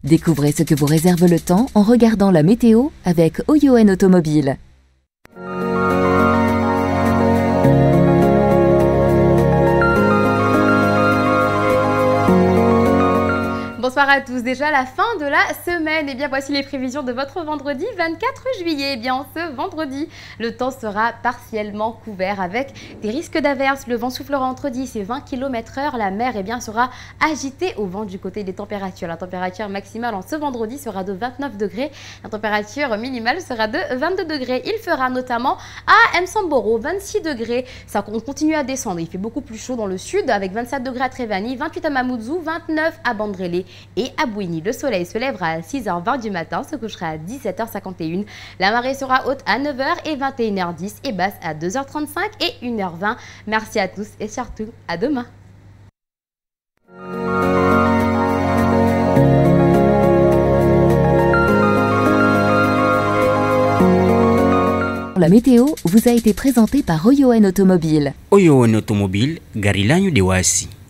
Découvrez ce que vous réserve le temps en regardant la météo avec Oyoen Automobile. Bonsoir à tous, déjà la fin de la semaine. Et bien voici les prévisions de votre vendredi 24 juillet. Et bien ce vendredi, le temps sera partiellement couvert avec des risques d'averses. Le vent soufflera entre 10 et 20 km/h. La mer sera agitée au vent du côté des températures. La température maximale en ce vendredi sera de 29 degrés. La température minimale sera de 22 degrés. Il fera notamment à M'Samboro 26 degrés. Ça continue à descendre. Il fait beaucoup plus chaud dans le sud avec 27 degrés à Trévani, 28 à Mamoudzou, 29 à Bandrélé. Et à Bouigny, le soleil se lèvera à 6h20 du matin, se couchera à 17h51. La marée sera haute à 9h et 21h10 et basse à 2h35 et 1h20. Merci à tous et surtout à demain. La météo vous a été présentée par Oyoen Automobile. Oyoen Automobile, gari lanyu dewasi.